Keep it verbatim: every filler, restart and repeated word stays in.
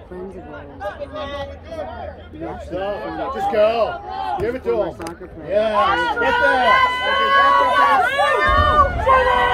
friends of ours. We actually So, just go. Give it to him. Soccer player. Yeah, get there.